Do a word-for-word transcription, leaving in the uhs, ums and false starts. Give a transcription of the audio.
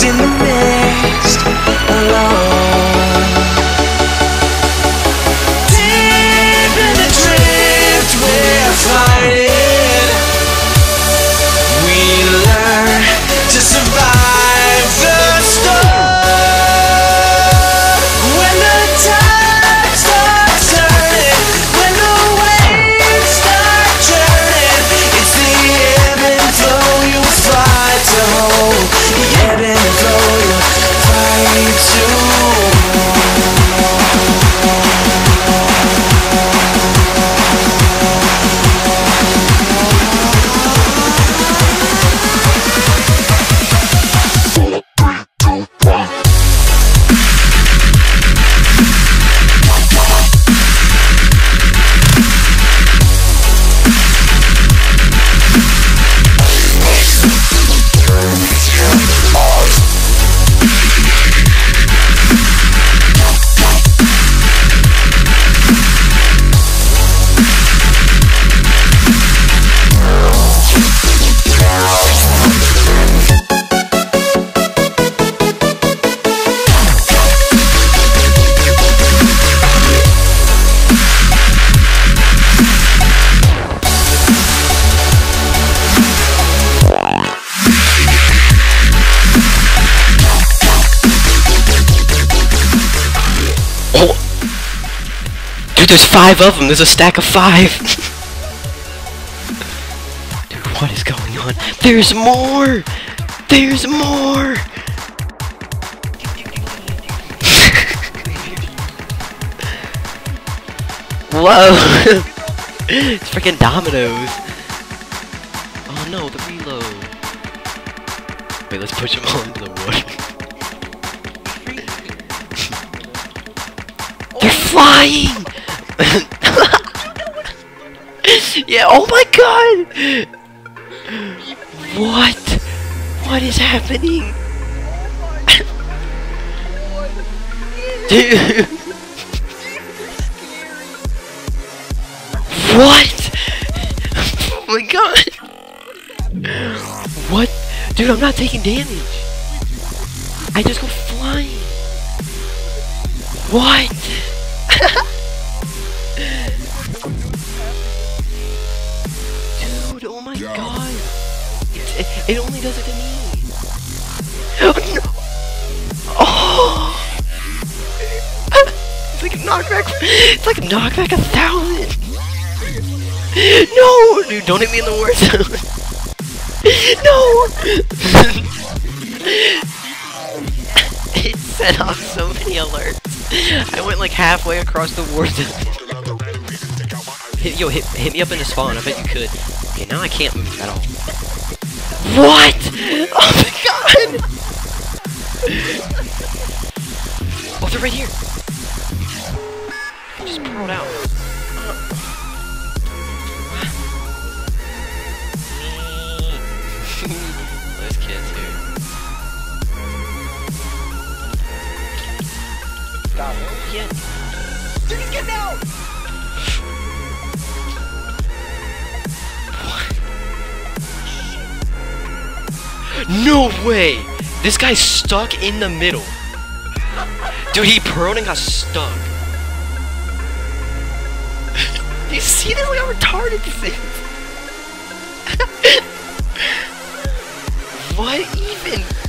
lost in the mist, alone. Deep in the drift we're fighting, we learn to survive the storm. When the tide starts turning, when the waves start churning, it's the ebb and flow you fight to hold. The ebb and flow you fight to Dude, there's five of them. There's a stack of five. Dude, what is going on? There's more. There's more. Whoa. It's freaking dominoes. Oh no, the reload. Wait, let's push them all into the water. They're flying. Yeah, oh my god! What? What is happening? Dude! What? Oh my god! What? Dude, I'm not taking damage! I just go flying! What? Dude, oh my god! It, it, it only does it to me! Oh no! Oh! It's like a knockback! It's like a knockback a thousand! No! Dude, don't hit me in the war zone! No! It set off so many alerts. I went like halfway across the war zone. Hit, yo, hit, hit me up in the spawn. I bet you could. Okay, now I can't move at all. What? Oh my god! Oh, they're right here. I just pearled out. Those kids here. Stop it. Yeah. Dude, he's getting out! No way! This guy's stuck in the middle. Dude, he pearled and got stuck. Do you see this? Like how retarded this is. What even?